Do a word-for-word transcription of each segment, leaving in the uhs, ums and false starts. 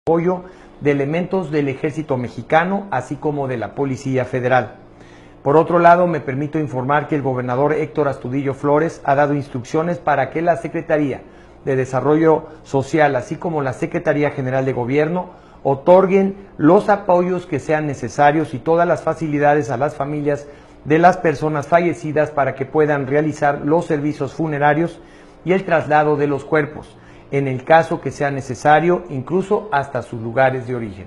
apoyo de elementos del Ejército Mexicano, así como de la Policía Federal. Por otro lado, me permito informar que el gobernador Héctor Astudillo Flores ha dado instrucciones para que la Secretaría de Desarrollo Social, así como la Secretaría General de Gobierno, otorguen los apoyos que sean necesarios y todas las facilidades a las familias de las personas fallecidas para que puedan realizar los servicios funerarios y el traslado de los cuerpos, en el caso que sea necesario, incluso hasta sus lugares de origen.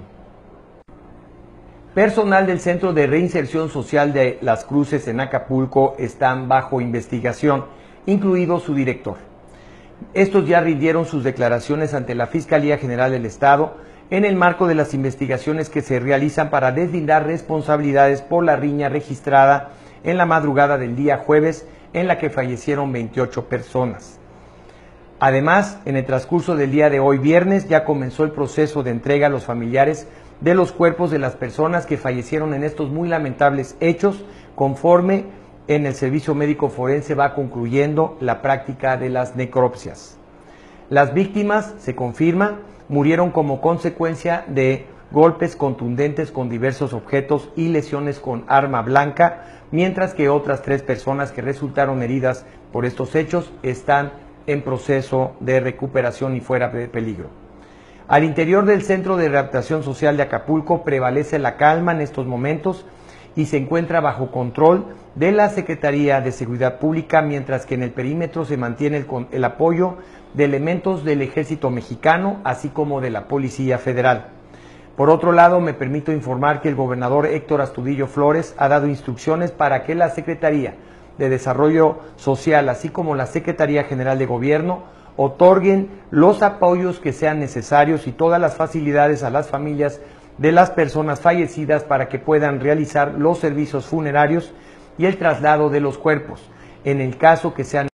Personal del Centro de Reinserción Social de Las Cruces en Acapulco están bajo investigación, incluido su director. Estos ya rindieron sus declaraciones ante la Fiscalía General del Estado en el marco de las investigaciones que se realizan para deslindar responsabilidades por la riña registrada en la madrugada del día jueves, en la que fallecieron veintiocho personas. Además, en el transcurso del día de hoy viernes ya comenzó el proceso de entrega a los familiares de los cuerpos de las personas que fallecieron en estos muy lamentables hechos, conforme en el servicio médico forense va concluyendo la práctica de las necropsias. Las víctimas, se confirma, murieron como consecuencia de golpes contundentes con diversos objetos y lesiones con arma blanca, mientras que otras tres personas que resultaron heridas por estos hechos están en proceso de recuperación y fuera de peligro. Al interior del Centro de Readaptación Social de Acapulco prevalece la calma en estos momentos y se encuentra bajo control de la Secretaría de Seguridad Pública, mientras que en el perímetro se mantiene el, el apoyo de elementos del Ejército Mexicano, así como de la Policía Federal. Por otro lado, me permito informar que el gobernador Héctor Astudillo Flores ha dado instrucciones para que la Secretaría de Desarrollo Social, así como la Secretaría General de Gobierno, otorguen los apoyos que sean necesarios y todas las facilidades a las familias de las personas fallecidas para que puedan realizar los servicios funerarios y el traslado de los cuerpos, en el caso que sean